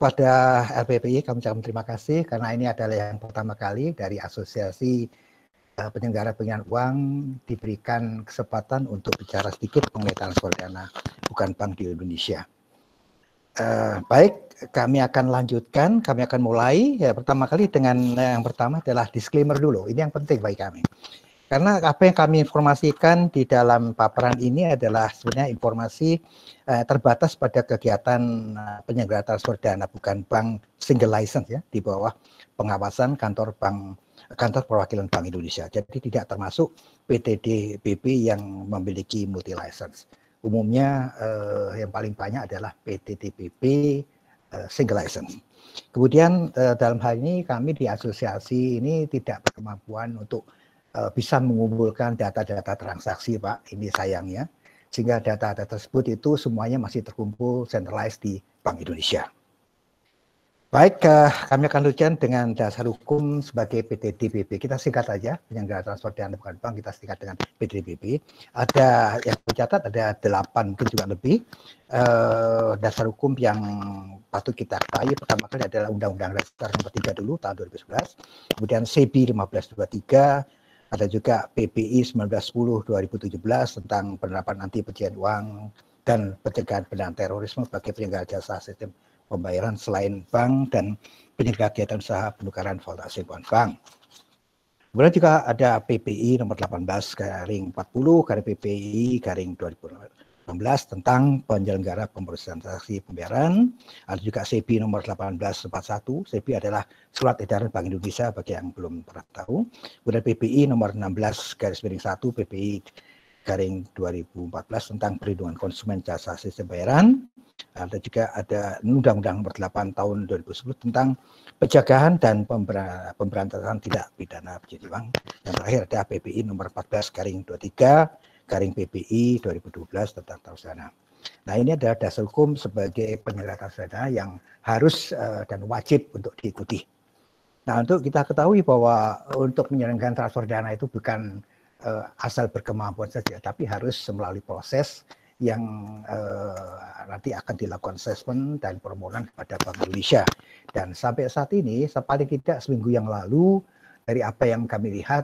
Kepada LPPI kami ucapkan terima kasih karena ini adalah yang pertama kali dari Asosiasi Penyelenggara Penggalian Uang diberikan kesempatan untuk bicara sedikit mengenai transfer dana bukan bank di Indonesia. Baik, kami akan lanjutkan, kami akan mulai. Ya, pertama kali dengan yang pertama adalah disclaimer dulu. Ini yang penting bagi kami. Karena apa yang kami informasikan di dalam paparan ini adalah sebenarnya informasi terbatas pada kegiatan penyelenggara transfer dana bukan bank single license ya di bawah pengawasan kantor perwakilan Bank Indonesia. Jadi tidak termasuk PTDBP yang memiliki multi license. Umumnya yang paling banyak adalah PTDBP single license. Kemudian dalam hal ini kami di asosiasi ini tidak berkemampuan untuk bisa mengumpulkan data-data transaksi, Pak. Ini sayangnya. Sehingga data-data tersebut itu semuanya masih terkumpul centralized di Bank Indonesia. Baik, kami akan lanjutkan dengan dasar hukum sebagai PTDBP. Kita singkat saja, penyelenggara transfer dana bukan bank, kita singkat dengan PTDBP. Ada yang tercatat, ada 8 mungkin juga lebih dasar hukum yang patut kita ketahui. Pertama kali adalah Undang-Undang Dasar Nomor 3 dulu tahun 2011, kemudian CB 1523, ada juga PPI 1910-2017 tentang penerapan anti pencucian uang dan pencegahan pendanaan terorisme sebagai penyelenggara jasa sistem pembayaran selain bank dan penyelenggara kegiatan usaha penukaran valuta asing bukan bank. Kemudian juga ada PPI nomor 18/40 garing PPI garing 2016 tentang penyelenggara pemrosesan transaksi pembayaran. Ada juga CB nomor 1841. CB adalah surat edaran Bank Indonesia bagi yang belum pernah tahu. Kemudian PPI nomor 16/1 PPI garing 2014 tentang perlindungan konsumen jasa sistem pembayaran. Ada juga ada Undang-Undang nomor 8 tahun 2010 tentang pencegahan dan pemberantasan tindak pidana pencucian uang. Yang terakhir ada PPI nomor 14/23 garing PPI 2012 tentang transfer dana. Nah, ini adalah dasar hukum sebagai penyelenggara transfer dana yang harus dan wajib untuk diikuti. Nah, untuk kita ketahui bahwa untuk penyelenggaraan transfer dana itu bukan asal berkemampuan saja, tapi harus melalui proses yang nanti akan dilakukan assessment dan permohonan kepada Bank Indonesia. Dan sampai saat ini, paling tidak seminggu yang lalu, dari apa yang kami lihat,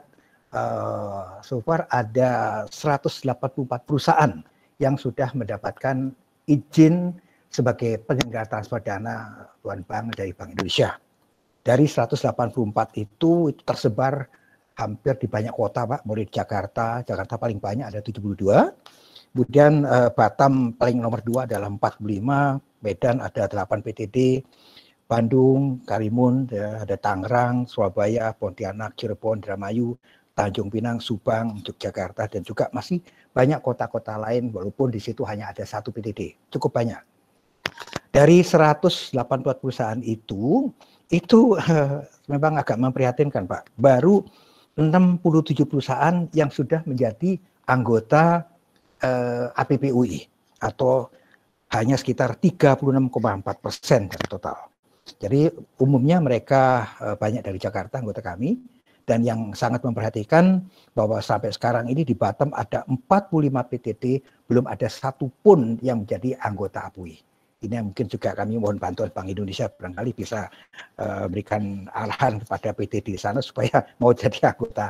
so far ada 184 perusahaan yang sudah mendapatkan izin sebagai penyelenggara transfer dana bukan bank dari Bank Indonesia. Dari 184 itu tersebar hampir di banyak kota, Pak. Mulai di Jakarta paling banyak ada 72. Kemudian Batam paling nomor 2 adalah 45, Medan ada 8 PTD, Bandung, Karimun, ada Tangerang, Surabaya, Pontianak, Cirebon, Indramayu, Tanjung Pinang, Subang, Yogyakarta, dan juga masih banyak kota-kota lain walaupun di situ hanya ada 1 PTD. Cukup banyak. Dari 184 perusahaan itu memang agak memprihatinkan, Pak. Baru 67 perusahaan yang sudah menjadi anggota APPUI atau hanya sekitar 36,4% dari total. Jadi umumnya mereka banyak dari Jakarta anggota kami, dan yang sangat memperhatikan bahwa sampai sekarang ini di Batam ada 45 PTT, belum ada satupun yang menjadi anggota APUI. Ini mungkin juga kami mohon bantuan Bank Indonesia barangkali bisa berikan arahan kepada PTT di sana supaya mau jadi anggota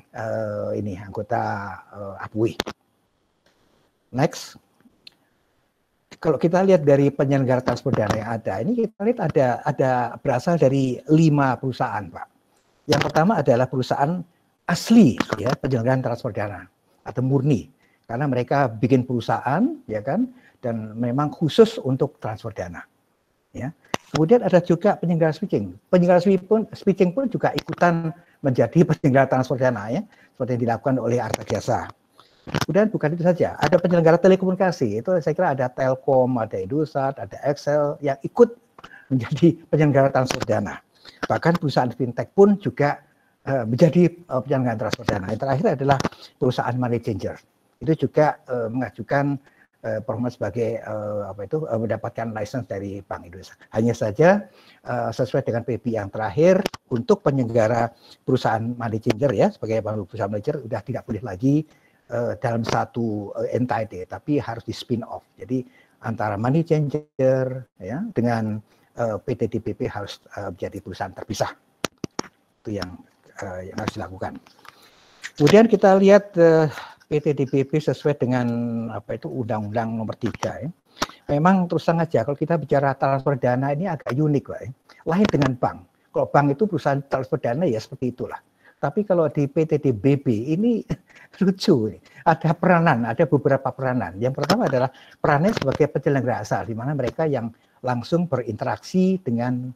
APUI. Next, kalau kita lihat dari penyelenggara transfer dana yang ada, ini kita lihat ada berasal dari 5 perusahaan, Pak. Yang pertama adalah perusahaan asli, ya, penyelenggaraan transfer dana atau murni, karena mereka bikin perusahaan, ya kan, dan memang khusus untuk transfer dana, ya. Kemudian ada juga penyelenggara switching. Penyelenggara switching pun juga ikutan menjadi penyelenggara transfer dana, ya, seperti yang dilakukan oleh Arta Jasa. Kemudian bukan itu saja, ada penyelenggara telekomunikasi, itu saya kira ada Telkom, ada Indosat, ada Excel yang ikut menjadi penyelenggara transfer dana. Bahkan perusahaan fintech pun juga menjadi penyelenggara transfer dana. Yang terakhir adalah perusahaan money changer. Itu juga mengajukan permohonan sebagai mendapatkan license dari Bank Indonesia. Hanya saja sesuai dengan PP yang terakhir, untuk penyelenggara perusahaan money changer, ya, sebagai perusahaan money changer sudah tidak boleh lagi dalam satu entity, tapi harus di spin off. Jadi antara money changer, ya, dengan PT DBP harus menjadi perusahaan terpisah. Itu yang harus dilakukan. Kemudian kita lihat PT DBP sesuai dengan Undang-Undang Nomor 3 ya. Memang terus terang aja kalau kita bicara transfer dana ini agak unik Pak ya. Lain dengan bank. Kalau bank itu perusahaan transfer dana ya seperti itulah. Tapi kalau di PT DBP ini lucu. Ada peranan, ada beberapa peranan. Yang pertama adalah perannya sebagai penyelenggara asal, di mana mereka yang langsung berinteraksi dengan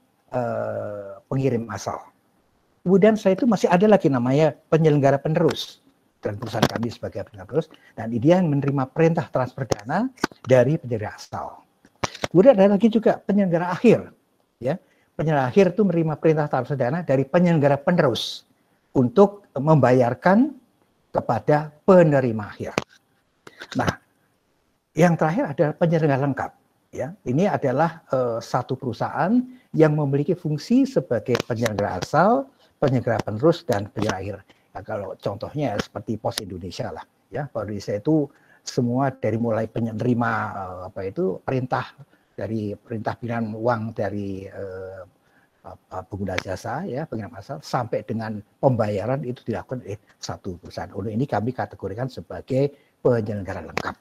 pengirim asal. Kemudian setelah itu masih ada lagi namanya penyelenggara penerus. Dan perusahaan kami sebagai penyelenggara penerus. Dan dia yang menerima perintah transfer dana dari penyelenggara asal. Kemudian ada lagi juga penyelenggara akhir. Ya, penyelenggara akhir itu menerima perintah transfer dana dari penyelenggara penerus untuk membayarkan kepada penerima akhir. Nah, yang terakhir adalah penyelenggara lengkap. Ya, ini adalah satu perusahaan yang memiliki fungsi sebagai penyelenggara asal, penyelenggara penerus, dan penyelenggara akhir. Nah, kalau contohnya seperti Pos Indonesia lah. Ya, Pos Indonesia itu semua dari mulai penerima perintah pilihan uang dari pengguna jasa ya pengirim asal sampai dengan pembayaran itu dilakukan oleh satu perusahaan. Untuk ini kami kategorikan sebagai penyelenggara lengkap.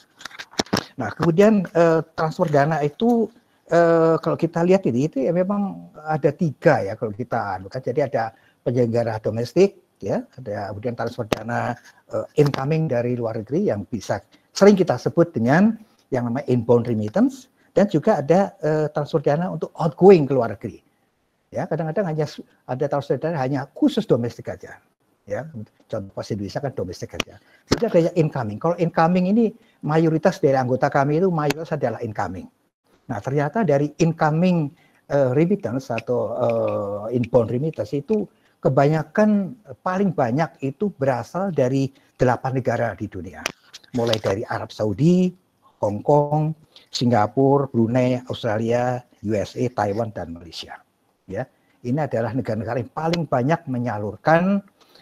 Nah, kemudian transfer dana itu kalau kita lihat itu ya memang ada 3 ya kalau kita jadi ada penyelenggara domestik ya, ada kemudian transfer dana incoming dari luar negeri yang bisa sering kita sebut dengan yang namanya inbound remittance, dan juga ada transfer dana untuk outgoing ke luar negeri. Ya, kadang-kadang hanya ada transfer dana hanya khusus domestik aja. Ya, contoh Pos Indonesia kan domestik aja. Jadi ada incoming. Kalau incoming ini mayoritas dari anggota kami itu mayoritas adalah incoming. Nah, ternyata dari incoming remittance atau inbound remittance itu kebanyakan paling banyak itu berasal dari 8 negara di dunia. Mulai dari Arab Saudi, Hong Kong, Singapura, Brunei, Australia, USA, Taiwan, dan Malaysia. Ya, ini adalah negara-negara yang paling banyak menyalurkan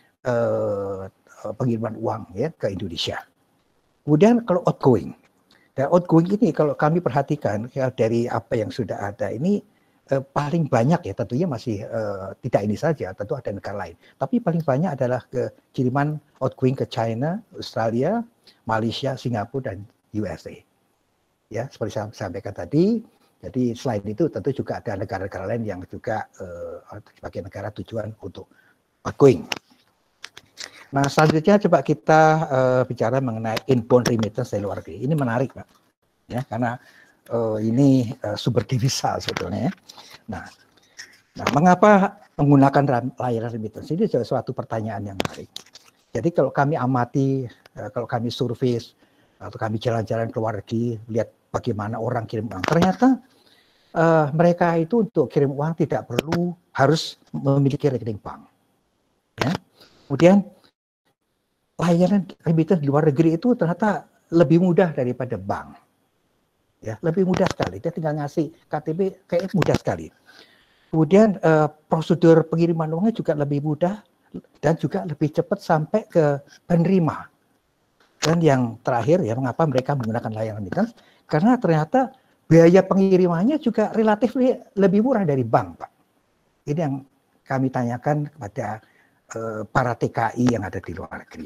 pengiriman uang ya ke Indonesia. Kemudian kalau outgoing, dan outgoing ini kalau kami perhatikan ya, dari apa yang sudah ada ini paling banyak ya tentunya masih tidak ini saja, tentu ada negara lain. Tapi paling banyak adalah kiriman outgoing ke China, Australia, Malaysia, Singapura, dan USA. Ya, seperti saya sampaikan tadi. Jadi selain itu tentu juga ada negara-negara lain yang juga sebagai negara tujuan untuk outgoing. Nah, selanjutnya coba kita bicara mengenai inbound remittance dari luar negeri. Ini menarik, Pak. Ya, karena ini sumber devisa sebetulnya. Nah, mengapa menggunakan layanan remittance? Ini suatu pertanyaan yang menarik. Jadi kalau kami amati, kalau kami survei atau kami jalan-jalan ke luar negeri, lihat bagaimana orang kirim uang, ternyata mereka itu untuk kirim uang tidak perlu harus memiliki rekening bank. Ya. Kemudian layanan remittance di luar negeri itu ternyata lebih mudah daripada bank. Ya, lebih mudah sekali. Dia tinggal ngasih KTP kayak mudah sekali. Kemudian prosedur pengiriman uangnya juga lebih mudah dan juga lebih cepat sampai ke penerima. Dan yang terakhir ya, mengapa mereka menggunakan layanan remittance? Karena ternyata biaya pengirimannya juga relatif lebih murah dari bank, Pak. Ini yang kami tanyakan kepada para TKI yang ada di luar negeri.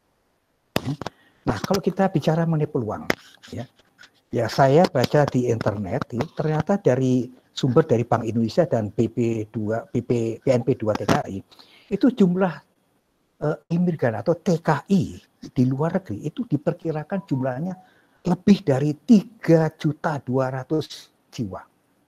Nah, kalau kita bicara mengenai peluang, ya saya baca di internet, ternyata dari sumber dari Bank Indonesia dan BNP2 TKI, itu jumlah imigran atau TKI di luar negeri itu diperkirakan jumlahnya lebih dari 3.200.000 jiwa.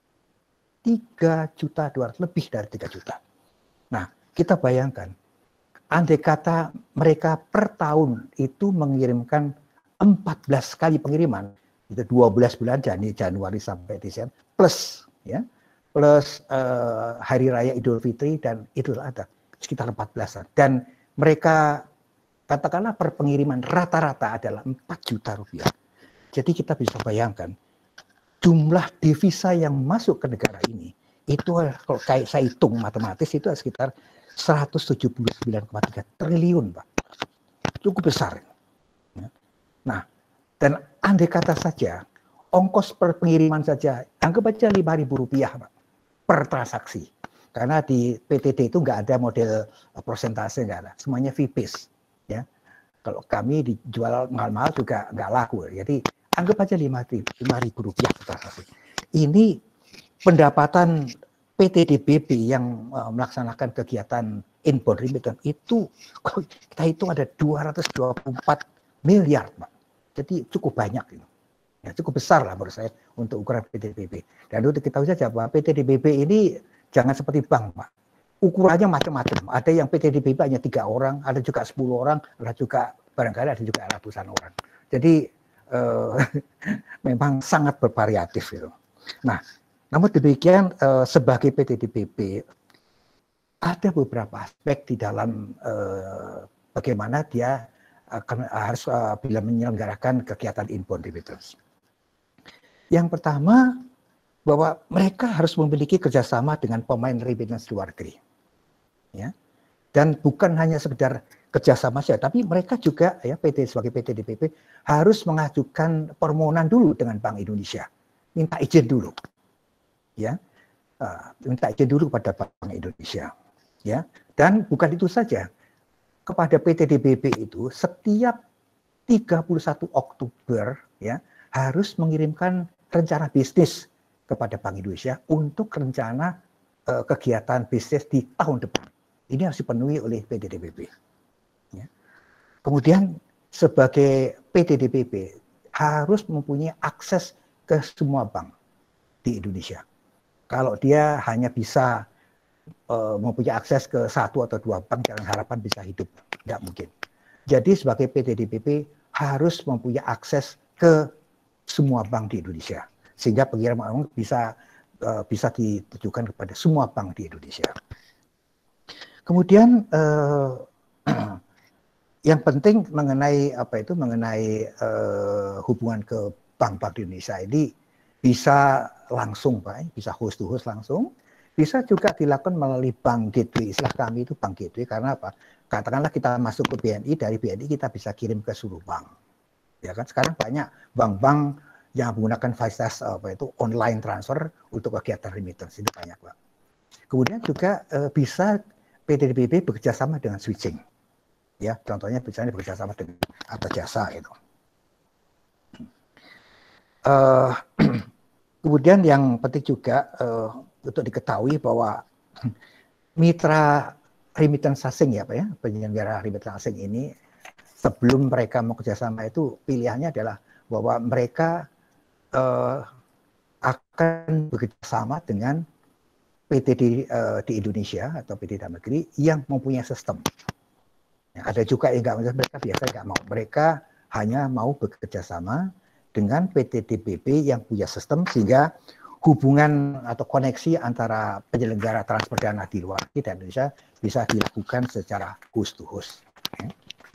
3.200.000, lebih dari 3 juta. Nah, kita bayangkan, andai kata mereka per tahun itu mengirimkan 14 kali pengiriman, itu 12 bulan Januari sampai Desember, plus Hari Raya Idul Fitri dan Idul Adha, sekitar 14-an. Dan mereka katakanlah per pengiriman rata-rata adalah 4 juta rupiah. Jadi kita bisa bayangkan jumlah devisa yang masuk ke negara ini itu kalau kayak saya hitung matematis itu sekitar 179,3 triliun, Pak. Cukup besar. Nah, dan andai kata saja ongkos per pengiriman saja anggap aja Rp5.000, Pak. per transaksi. Karena di PTD itu nggak ada model persentase, nggak ada. Semuanya fee-based. Ya. Kalau kami dijual mahal-mahal juga nggak laku. Jadi anggap aja Rp5.000 per transaksi. Ini pendapatan PTDBP yang melaksanakan kegiatan inbound remittance itu kita hitung ada 224 miliar, Pak. Jadi cukup banyak itu. Ya, cukup besar lah menurut saya untuk ukuran PTDBP. Dan untuk kita saja bahwa PTDBP ini jangan seperti bank, Pak. Ukurannya macam-macam. Ada yang PTDBP hanya 3 orang, ada juga 10 orang, ada juga barangkali ada juga ratusan orang. Jadi memang sangat bervariatif itu. Nah, namun demikian sebagai PTDBP ada beberapa aspek di dalam bagaimana dia harus bila menyelenggarakan kegiatan inbound remittance. Yang pertama, bahwa mereka harus memiliki kerjasama dengan pemain remittance luar negeri. Ya. Dan bukan hanya sekedar kerjasama saja, tapi mereka juga ya sebagai PTDBP harus mengajukan permohonan dulu dengan Bank Indonesia, minta izin dulu, ya, minta izin dulu pada Bank Indonesia, ya. Dan bukan itu saja, kepada PTDBP itu setiap 31 Oktober ya harus mengirimkan rencana bisnis kepada Bank Indonesia untuk rencana kegiatan bisnis di tahun depan. Ini harus dipenuhi oleh PTDBP. Ya. Kemudian sebagai PTDBP harus mempunyai akses ke semua bank di Indonesia. Kalau dia hanya bisa mempunyai akses ke 1 atau 2 bank, jangan harapan bisa hidup. Tidak mungkin. Jadi sebagai PTDBP harus mempunyai akses ke semua bank di Indonesia. Sehingga pengiriman uang bisa ditujukan kepada semua bank di Indonesia. Kemudian yang penting mengenai hubungan ke bank-bank di Indonesia ini bisa langsung, Pak, bisa host to host langsung, bisa juga dilakukan melalui bank gateway. Istilah kami itu bank gateway karena apa? Katakanlah kita masuk ke BNI, dari BNI kita bisa kirim ke seluruh bank. Ya kan sekarang banyak bank-bank yang menggunakan fasilitas online transfer untuk kegiatan remittance, itu banyak, Pak. Kemudian juga bisa PTDBP bekerjasama dengan switching, ya contohnya misalnya bekerjasama dengan Arta Jasa itu. Kemudian yang penting juga untuk diketahui bahwa mitra remittance asing ya Pak ya, penyelenggara remittance asing ini sebelum mereka mau kerjasama itu pilihannya adalah bahwa mereka akan bekerjasama dengan PT di Indonesia atau PT dalam negeri yang mempunyai sistem. Ya, ada juga yang nggak, mereka biasa nggak mau. Mereka hanya mau bekerja sama dengan PTDBP yang punya sistem sehingga hubungan atau koneksi antara penyelenggara transfer dana di luar negeri dan Indonesia bisa dilakukan secara host to host. Ya.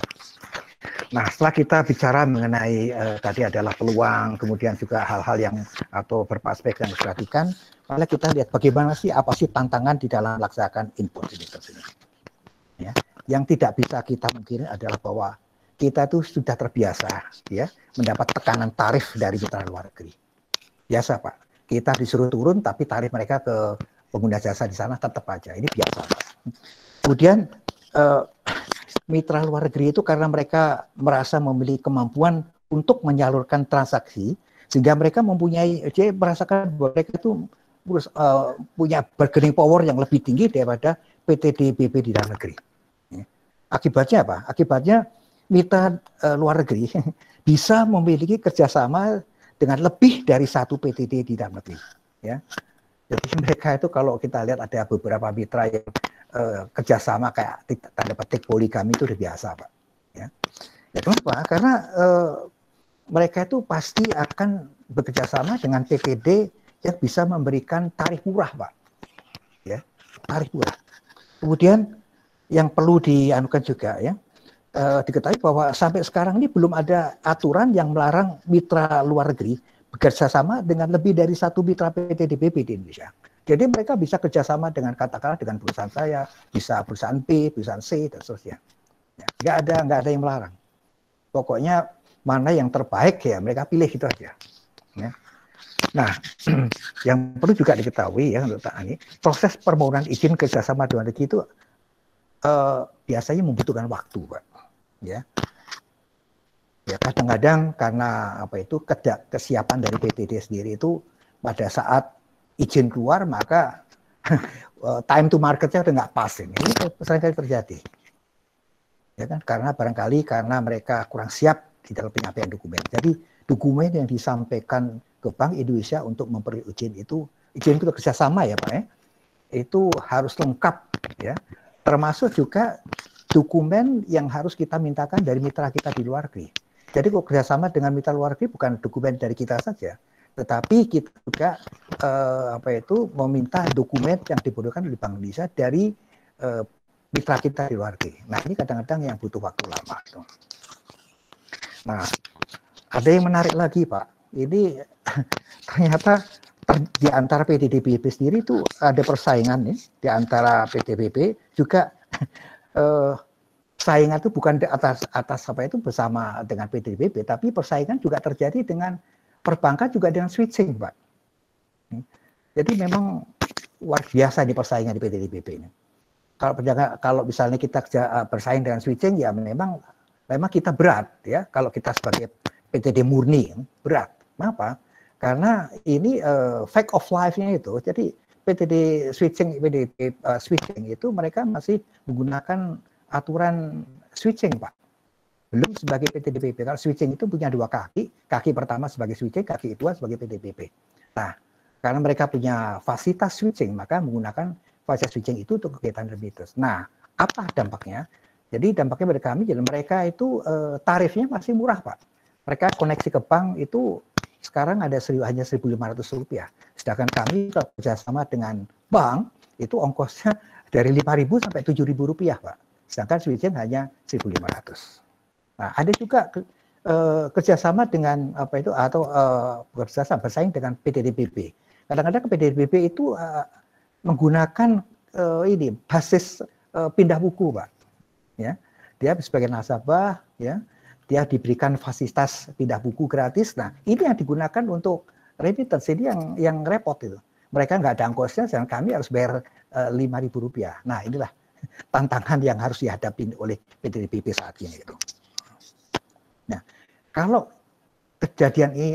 Nah, setelah kita bicara mengenai tadi adalah peluang, kemudian juga hal-hal yang atau beberapa aspek yang diperhatikan, malah kita lihat bagaimana sih, apa sih tantangan di dalam melaksanakan inbound remittance ini. Ya, yang tidak bisa kita mungkin adalah bahwa kita itu sudah terbiasa ya mendapat tekanan tarif dari mitra luar negeri. Biasa, Pak. Kita disuruh turun tapi tarif mereka ke pengguna jasa di sana tetap aja. Ini biasa, Pak. Kemudian mitra luar negeri itu karena mereka merasa memiliki kemampuan untuk menyalurkan transaksi, sehingga mereka merasakan bahwa mereka itu punya bargaining power yang lebih tinggi daripada PTDBP di dalam negeri. Akibatnya apa? Akibatnya mitra luar negeri bisa memiliki kerjasama dengan lebih dari satu PTD di dalam negeri. Ya. Jadi mereka itu kalau kita lihat ada beberapa mitra yang kerjasama kayak tanda petik poligami itu udah biasa, Pak. Ya, ya kenapa? Karena mereka itu pasti akan bekerjasama dengan PTD yang bisa memberikan tarif murah, Pak. Ya, tarif murah. Kemudian yang perlu dianukan juga ya, diketahui bahwa sampai sekarang ini belum ada aturan yang melarang mitra luar negeri bekerjasama dengan lebih dari satu mitra PTDBP di Indonesia. Jadi mereka bisa kerjasama dengan katakanlah dengan perusahaan saya, bisa perusahaan B, perusahaan C, dan seterusnya. Ya, nggak ada yang melarang. Pokoknya mana yang terbaik ya mereka pilih itu aja. Ya. Nah, yang perlu juga diketahui ya untuk ini, proses permohonan izin kerjasama luar negeri itu biasanya membutuhkan waktu, Pak. Ya, ya kadang-kadang karena apa itu kesiapan dari PTD sendiri itu pada saat izin keluar maka time to marketnya udah nggak pas ini seringkali terjadi. Ya kan, karena barangkali karena mereka kurang siap di dalam penyampaian dokumen. Jadi dokumen yang disampaikan ke Bank Indonesia untuk memberi izin itu kerjasama ya Pak ya, itu harus lengkap ya, termasuk juga dokumen yang harus kita mintakan dari mitra kita di luar negeri. Jadi kalau kerjasama dengan mitra luar negeri bukan dokumen dari kita saja, tetapi kita juga meminta dokumen yang dibutuhkan oleh Bank Indonesia dari mitra kita di luar negeri. Nah ini kadang-kadang yang butuh waktu lama. Nah ada yang menarik lagi Pak, ini ternyata di antara PTDBP sendiri itu ada persaingan nih, di antara PTBP juga saingan itu bukan di atas apa itu bersama dengan PTBP, tapi persaingan juga terjadi dengan perbankan juga dengan switching Pak. Jadi memang luar biasa di persaingan di PTDBP ini. Kalau misalnya kita bersaing dengan switching ya memang kita berat ya, kalau kita sebagai PTD murni berat. Kenapa? Karena ini fact of life-nya itu. Jadi PTD switching itu mereka masih menggunakan aturan switching, Pak. Belum sebagai PTDBP. Kalau switching itu punya dua kaki. Kaki pertama sebagai switching, kaki kedua sebagai PTDBP. Nah, karena mereka punya fasilitas switching, maka menggunakan fasilitas switching itu untuk kegiatan remittance. Nah, apa dampaknya? Jadi dampaknya pada kami, jadi mereka itu tarifnya masih murah, Pak. Mereka koneksi ke bank itu sekarang ada hanya Rp1.500. Sedangkan kami kalau kerjasama dengan bank itu ongkosnya dari Rp5.000 sampai Rp7.000, Pak. Sedangkan switching hanya Rp1.500. Nah, ada juga kerjasama dengan kerjasama bersaing dengan PTDBP. Kadang-kadang PTDBP itu menggunakan basis pindah buku, Pak. Ya, dia sebagai nasabah, ya, dia diberikan fasilitas pindah buku gratis. Nah, ini yang digunakan untuk remittance. Ini yang repot itu. Mereka nggak ada ongkosnya, dan kami harus bayar Rp5.000. Nah, inilah tantangan yang harus dihadapi oleh PTDBP saat ini. Gitu. Nah, kalau kejadian ini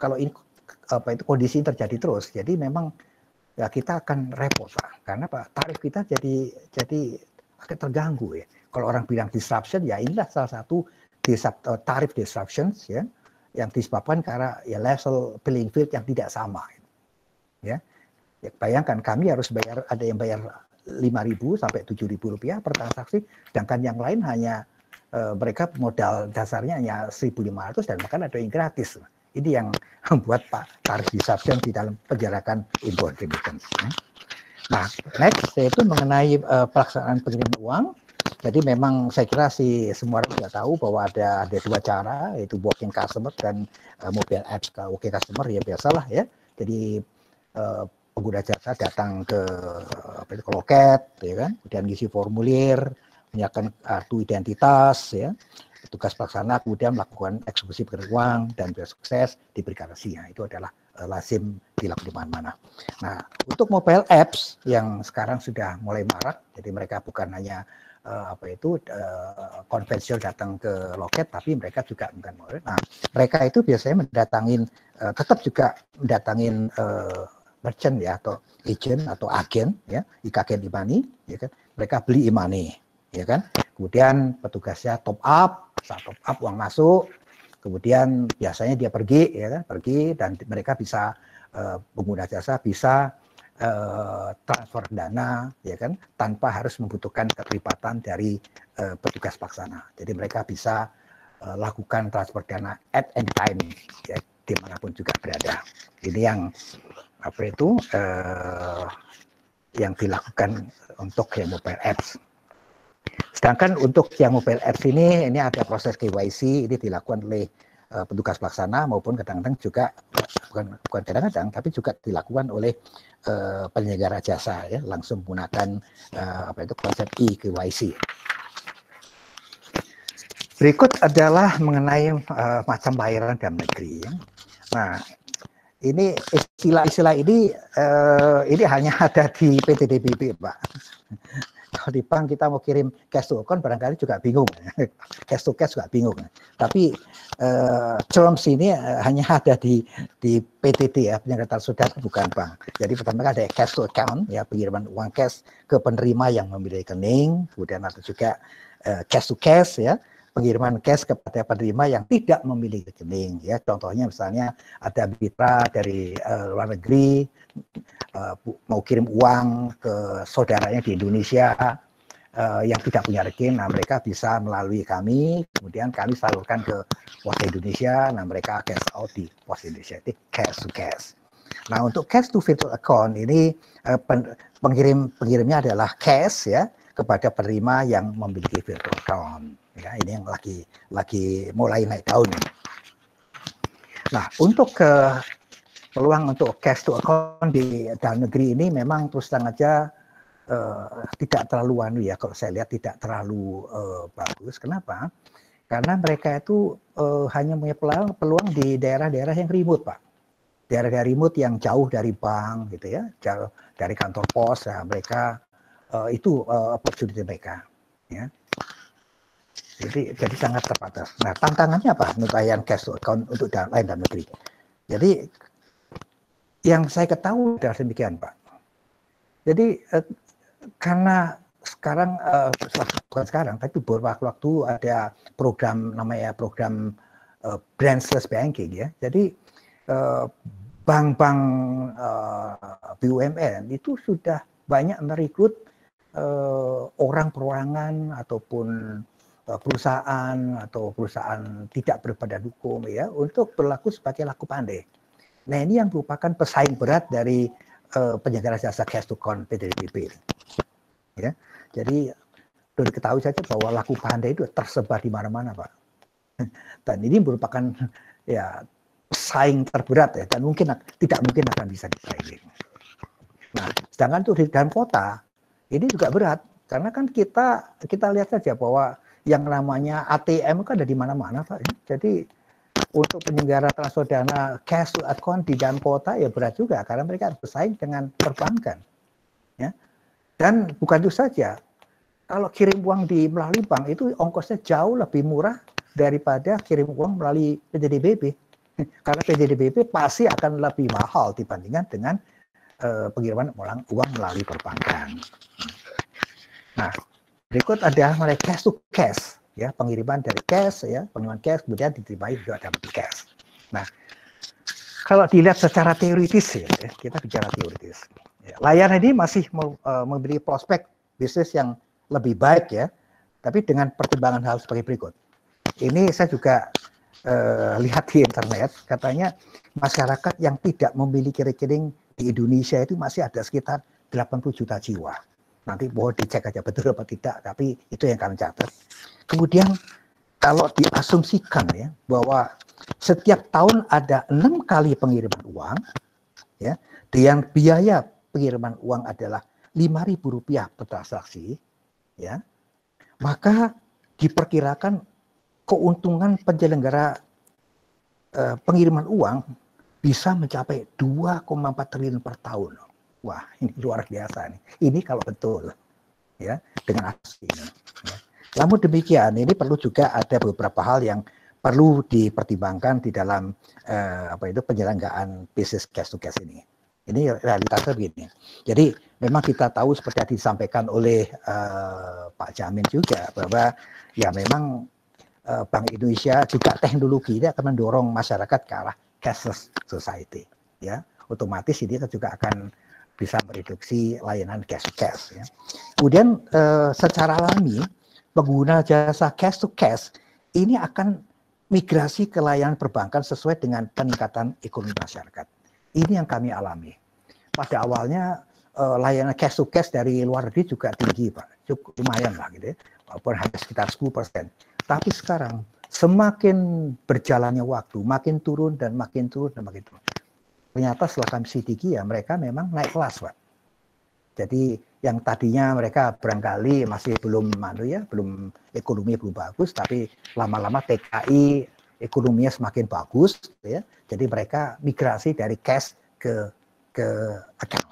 kondisi ini terjadi terus, jadi memang ya kita akan repot Pak. Karena Pak, tarif kita jadi agak terganggu ya. Kalau orang bilang disruption, ya inilah salah satu tarif disruptions ya, yang disebabkan karena ya level playing field yang tidak sama. Ya, bayangkan kami harus bayar, ada yang bayar Rp5.000 sampai Rp7.000 per transaksi, sedangkan yang lain hanya mereka modal dasarnya hanya Rp1.500 dan bahkan ada yang gratis. Ini yang membuat Pak tarif disruption di dalam penjarakan inbound remittance. Nah, next yaitu mengenai pelaksanaan pengiriman uang. Jadi memang saya kira semua orang sudah tahu bahwa ada dua cara, yaitu walking customer dan mobile apps. Kalau walking customer ya biasalah ya. Jadi pengguna jasa datang ke loket, ya kan, kemudian ngisi formulir, menyiapkan kartu identitas, ya, tugas pelaksana, kemudian melakukan eksekusi pengiriman uang dan bila sukses diberikan resinya. Itu adalah lazim dilakukan di mana-mana. Nah, untuk mobile apps yang sekarang sudah mulai marak, jadi mereka bukan hanya konvensional datang ke loket, tapi mereka juga bukan. Nah, mereka itu biasanya tetap juga mendatangin merchant ya, atau agent atau agen ya, e-agen e-money, ya kan. Mereka beli e-money, ya kan. Kemudian petugasnya top up, saat top up uang masuk, kemudian biasanya dia pergi, ya kan, pergi dan mereka bisa pengguna jasa bisa transfer dana, ya kan, tanpa harus membutuhkan keterlibatan dari petugas pelaksana. Jadi mereka bisa lakukan transfer dana at any time, ya, dimanapun juga berada. Ini yang yang dilakukan untuk yang mobile apps. Sedangkan untuk yang mobile apps ini ada proses KYC, ini dilakukan oleh petugas pelaksana maupun kadang-kadang juga bukan kadang-kadang tapi juga dilakukan oleh penyelenggara jasa ya, langsung menggunakan konsep e-KYC. Berikut adalah mengenai macam bayaran dalam negeri. Ya. Nah, Ini istilah-istilah ini hanya ada di PTDBP, Pak. Kalau di bank kita mau kirim cash to account barangkali juga bingung, cash to cash juga bingung. Tapi terms ini hanya ada di PTT ya, penyertaan saudara bukan bank. Jadi pertama ada cash to account ya, pengiriman uang cash ke penerima yang memiliki rekening, kemudian ada juga cash to cash ya, pengiriman cash kepada penerima yang tidak memiliki rekening ya. Contohnya misalnya ada mitra dari luar negeri mau kirim uang ke saudaranya di Indonesia yang tidak punya rekening, nah mereka bisa melalui kami, kemudian kami salurkan ke pos Indonesia, nah mereka cash out di pos Indonesia, itu cash to cash. Nah untuk cash to virtual account ini pengirimnya adalah cash ya kepada penerima yang memiliki virtual account. Ya, ini yang lagi mulai naik daun. Nah untuk peluang untuk cash to account di dalam negeri ini memang terus terang aja tidak terlalu ya, kalau saya lihat tidak terlalu bagus. Kenapa? Karena mereka itu hanya punya peluang di daerah-daerah yang remote, Pak. Daerah-daerah remote yang jauh dari bank gitu ya, jauh dari kantor pos, ya, mereka itu opportunity mereka ya. Jadi sangat terbatas. Nah, tantangannya apa? Pencapaian cash to account untuk dalam negeri. Jadi yang saya ketahui adalah demikian, Pak. Jadi karena sekarang bukan sekarang, tapi beberapa waktu ada program namanya program branchless banking ya. Jadi bank-bank BUMN itu sudah banyak merekrut orang perorangan ataupun perusahaan atau perusahaan tidak berbadan hukum ya untuk berlaku sebagai laku pandai. Nah ini yang merupakan pesaing berat dari penyelenggara jasa cash to account PTDBP. Ya, jadi perlu diketahui saja bahwa laku pandai itu tersebar di mana-mana, Pak. Dan ini merupakan ya pesaing terberat ya, dan tidak mungkin akan bisa disaingi. Nah, sedangkan untuk di dalam kota ini juga berat karena kan kita lihat saja bahwa yang namanya ATM kan ada di mana-mana, Pak. Jadi untuk penyelenggara transfer dana cash to account di dalam kota ya berat juga karena mereka harus bersaing dengan perbankan. Ya. Dan bukan itu saja, kalau kirim uang melalui bank itu ongkosnya jauh lebih murah daripada kirim uang melalui PTDBP. Karena PTDBP pasti akan lebih mahal dibandingkan dengan pengiriman uang melalui perbankan. Nah, berikut ada mulai cash to cash. Ya, pengiriman dari cash ya, pengiriman cash kemudian diterima juga dapat cash. Nah, kalau dilihat secara teoritis ya, kita bicara teoritis. Ya, layanan ini masih memberi prospek bisnis yang lebih baik ya, tapi dengan pertimbangan hal sebagai berikut. Ini saya juga lihat di internet, katanya masyarakat yang tidak memiliki rekening di Indonesia itu masih ada sekitar 80 juta jiwa. Nanti boleh dicek aja betul atau tidak, tapi itu yang kami catat. Kemudian kalau diasumsikan ya bahwa setiap tahun ada 6 kali pengiriman uang, ya, dengan biaya pengiriman uang adalah Rp5.000 per transaksi, ya, maka diperkirakan keuntungan penyelenggara pengiriman uang bisa mencapai 2,4 triliun per tahun. Wah, ini luar biasa nih. Ini kalau betul, ya, dengan asumsi ini. Ya. Namun demikian, ini perlu juga ada beberapa hal yang perlu dipertimbangkan di dalam penyelenggaraan bisnis cash to cash ini. Ini realitasnya begini. Jadi memang kita tahu seperti yang disampaikan oleh Pak Jamin juga bahwa ya memang Bank Indonesia juga teknologi ini akan mendorong masyarakat ke arah cashless society. Ya, otomatis ini juga akan bisa mereduksi layanan cash to cash. Ya. Kemudian secara alami pengguna jasa cash to cash ini akan migrasi ke layanan perbankan sesuai dengan peningkatan ekonomi masyarakat. Ini yang kami alami. Pada awalnya layanan cash to cash dari luar negeri juga tinggi, Pak. Cukup lumayan lah gitu ya. Walaupun hanya sekitar 10%. Tapi sekarang semakin berjalannya waktu, makin turun dan makin turun dan makin turun. Ternyata setelah kami sidiki ya mereka memang naik kelas, Pak. Jadi yang tadinya mereka barangkali masih belum ekonomi belum bagus, tapi lama-lama TKI ekonominya semakin bagus, ya. Jadi mereka migrasi dari cash ke account.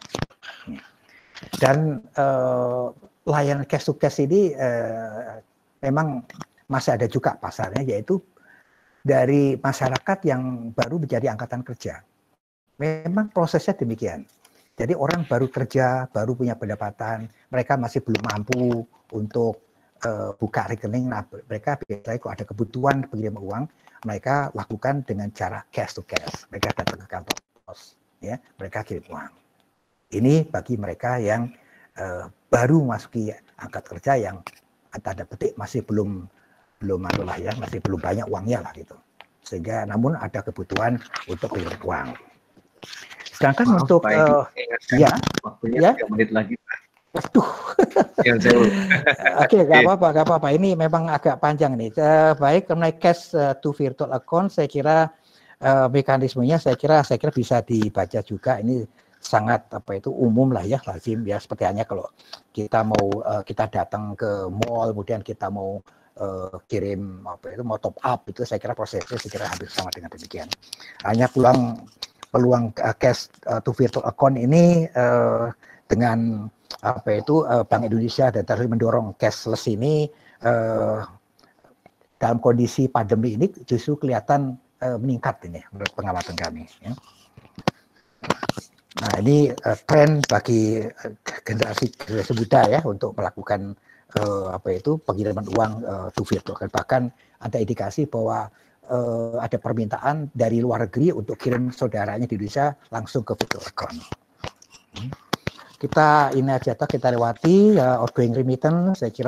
Dan layanan cash to cash ini memang masih ada juga pasarnya, yaitu dari masyarakat yang baru menjadi angkatan kerja. Memang prosesnya demikian. Jadi orang baru kerja, baru punya pendapatan, mereka masih belum mampu untuk buka rekening. Nah, mereka biasanya kalau ada kebutuhan pengirim uang, mereka lakukan dengan cara cash to cash. Mereka datang ke kantor pos, ya, mereka kirim uang. Ini bagi mereka yang baru masuki angkat kerja, yang tanda petik masih belum adalah ya, masih belum banyak uangnya lah gitu. Sehingga namun ada kebutuhan untuk kirim uang. Sedangkan Maaf, untuk ya, waktunya 3 menit lagi. Waduh. Oke, nggak apa-apa. Ini memang agak panjang nih. Baik, mengenai cash to virtual account, saya kira mekanismenya saya kira bisa dibaca juga. Ini sangat umum lah ya, lazim ya. Seperti hanya kalau kita mau kita datang ke mall, kemudian kita mau kirim mau top up, itu saya kira prosesnya hampir sama dengan demikian. Hanya peluang cash to virtual account ini dengan Bank Indonesia dan terus mendorong cashless ini dalam kondisi pandemi ini justru kelihatan meningkat ini menurut pengamatan kami. Ya. Nah, ini tren bagi generasi muda ya untuk melakukan pengiriman uang to virtual. Bahkan ada indikasi bahwa ada permintaan dari luar negeri untuk kirim saudaranya di Indonesia langsung ke virtual account. Kita lewati outgoing remittance. Saya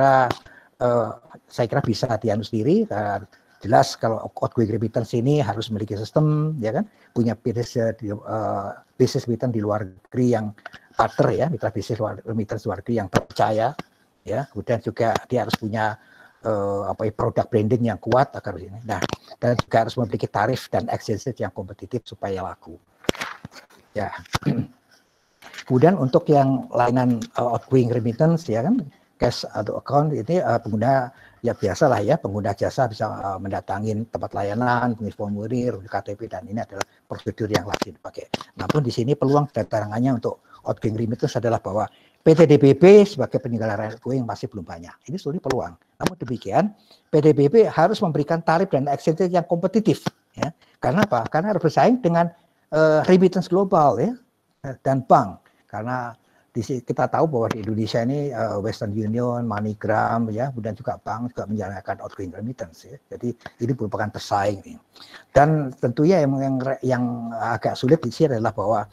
kira bisa dianu sendiri. Jelas kalau outgoing remittance ini harus memiliki sistem, ya kan, punya bisnis remittance di luar negeri yang partner ya, mitra bisnis remittance luar negeri yang terpercaya, ya. Kemudian juga dia harus punya produk branding yang kuat agar ini. Nah, dan juga harus memiliki tarif dan exchange rate yang kompetitif supaya laku. Ya. Kemudian untuk yang layanan outgoing remittance, ya kan, cash atau account ini pengguna ya biasalah ya, pengguna jasa bisa mendatangin tempat layanan, mengisi formulir, KTP, dan ini adalah prosedur yang lazim dipakai. Namun di sini peluang datangannya untuk outgoing remittance adalah bahwa PT DBB sebagai penyelenggara outgoing masih belum banyak. Ini sebenarnya peluang. Namun demikian, PT DBB harus memberikan tarif dan exchange rate yang kompetitif. Ya. Karena apa? Karena harus bersaing dengan remittance global ya, dan bank. Karena kita tahu bahwa di Indonesia ini Western Union, MoneyGram, ya, kemudian juga bank juga menjalankan outgoing remittance. Ya. Jadi ini merupakan pesaing. Ya. Dan tentunya yang agak sulit di sini adalah bahwa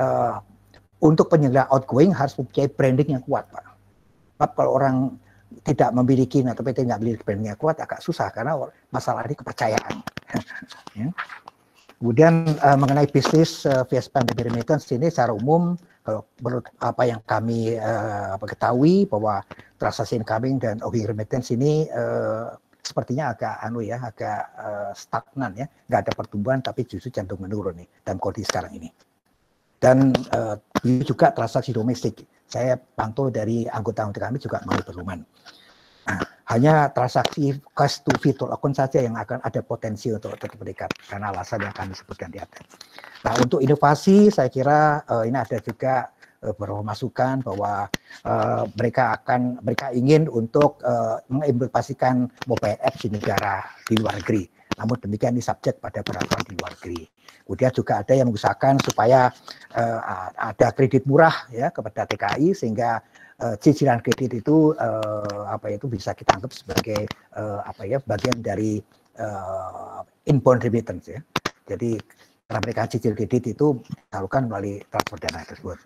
untuk penyelenggara outgoing harus mempunyai branding yang kuat, Pak. Sebab kalau orang tidak memiliki atau PT nggak memiliki branding yang kuat agak susah karena masalah ini kepercayaan. Ya. Kemudian mengenai bisnis via pandemic remittance ini secara umum, kalau menurut apa yang kami ketahui bahwa transaksi incoming dan outgoing remittance ini sepertinya agak stagnan ya, nggak ada pertumbuhan tapi justru cenderung menurun nih dalam kondisi sekarang ini. Dan juga transaksi domestik, saya pantau dari anggota kami juga mengalami penurunan. Nah, hanya transaksi cash to virtual account saja yang akan ada potensi untuk tetap meningkat karena alasan yang kami sebutkan di atas. Nah, untuk inovasi saya kira ini ada juga beberapa masukan bahwa mereka ingin untuk mengimplementasikan mobile app di negara di luar negeri. Namun demikian ini subjek pada peraturan di luar negeri. Kemudian juga ada yang mengusahakan supaya ada kredit murah ya kepada TKI sehingga cicilan kredit itu bisa kita anggap sebagai bagian dari inbound remittance ya. Jadi karena mereka cicil kredit itu disalurkan melalui transfer dana tersebut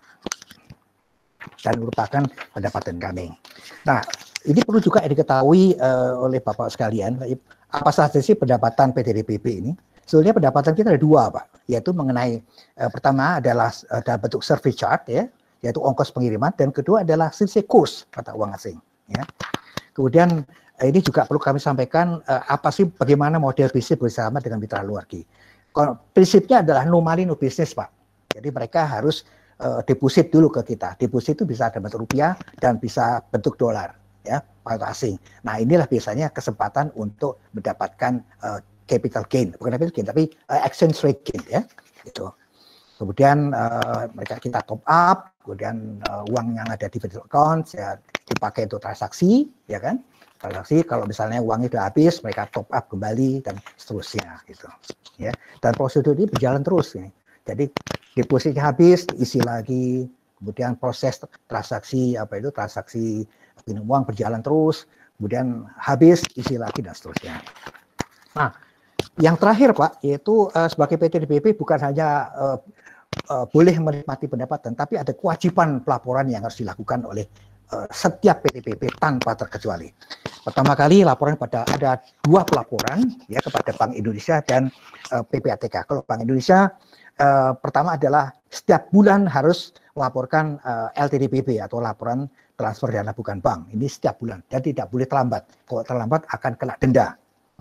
dan merupakan pendapatan kami. Nah, ini perlu juga diketahui oleh Bapak sekalian, apa saja sih pendapatan PT DBB ini? Sebenarnya pendapatan kita ada dua, Pak, yaitu mengenai pertama adalah dalam bentuk service charge ya, yaitu ongkos pengiriman, dan kedua adalah sales cost mata uang asing. Ya. Kemudian ini juga perlu kami sampaikan bagaimana model bisnis bersama dengan mitra luar negeri. Prinsipnya adalah no money no business, Pak. Jadi mereka harus deposit dulu ke kita. Deposit itu bisa dalam bentuk rupiah dan bisa bentuk dolar, ya, valuta asing. Nah inilah biasanya kesempatan untuk mendapatkan capital gain, bukan capital gain tapi exchange rate gain ya, gitu. Kemudian kita top up, kemudian uang yang ada di virtual account ya dipakai untuk transaksi, ya kan? Transaksi kalau misalnya uangnya sudah habis, mereka top up kembali dan seterusnya, gitu. Ya, dan prosedur ini berjalan terus nih. Jadi depositnya habis, diisi lagi, kemudian proses transaksi transaksi pinjam uang berjalan terus, kemudian habis, isi lagi dan seterusnya. Nah, yang terakhir Pak, yaitu sebagai PT DBP bukan hanya boleh menikmati pendapatan, tapi ada kewajiban pelaporan yang harus dilakukan oleh setiap PTBP tanpa terkecuali. Pertama kali laporan ada 2 pelaporan ya kepada Bank Indonesia dan PPATK. Kalau Bank Indonesia pertama adalah setiap bulan harus melaporkan LTDPB atau laporan transfer dana bukan bank. Ini setiap bulan dan tidak boleh terlambat. Kalau terlambat akan kena denda.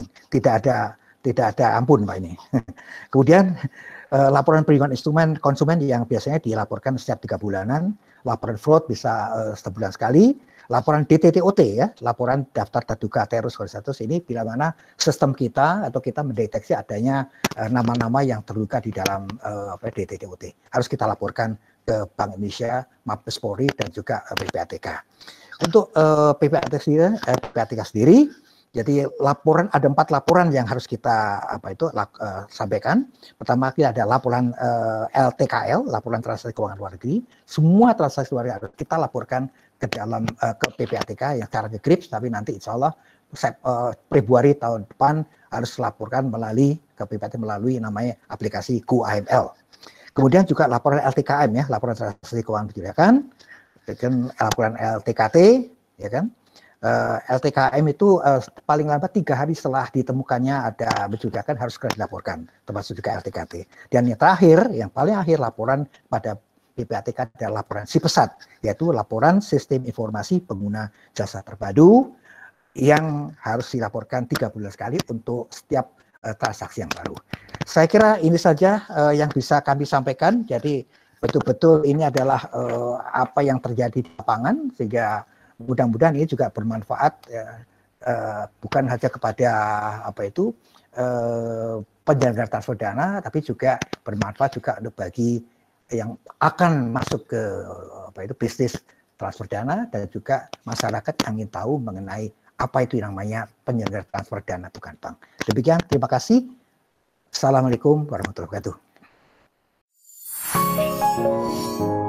Tidak ada ampun Pak ini. Kemudian laporan perlindungan instrumen konsumen yang biasanya dilaporkan setiap 3 bulanan, laporan fraud bisa sebulan sekali, laporan DTTOT ya, laporan daftar terduga teroris organisasi ini bila mana sistem kita atau kita mendeteksi adanya nama-nama yang terduga di dalam DTTOT. Harus kita laporkan ke Bank Indonesia, Mabes Polri dan juga PPATK. Untuk PPATK sendiri, jadi laporan ada 4 laporan yang harus kita sampaikan. Pertama ada laporan LTKL, laporan transaksi keuangan luar negeri. Semua transaksi luar negeri harus kita laporkan ke dalam ke PPATK yang secara grip, tapi nanti insya Allah Februari tahun depan harus laporkan melalui ke PPATK melalui namanya aplikasi GoAML. Kemudian juga laporan LTKM ya, laporan transaksi keuangan mencurigakan, dan laporan LTKT, ya kan. LTKM itu paling lambat 3 hari setelah ditemukannya ada mencurigakan harus segera dilaporkan, termasuk juga LTKT. Dan yang terakhir, yang paling akhir laporan pada PPATK adalah laporan SIPESAT, yaitu laporan Sistem Informasi Pengguna Jasa Terpadu yang harus dilaporkan 3 bulan sekali untuk setiap transaksi yang baru. Saya kira ini saja yang bisa kami sampaikan. Jadi betul-betul ini adalah apa yang terjadi di lapangan, sehingga mudah-mudahan ini juga bermanfaat bukan hanya kepada penyelenggara transfer dana, tapi juga bermanfaat juga untuk bagi yang akan masuk ke bisnis transfer dana dan juga masyarakat yang ingin tahu mengenai apa itu yang namanya penyelenggara transfer dana bukan bank. Demikian, terima kasih. Assalamualaikum warahmatullahi wabarakatuh.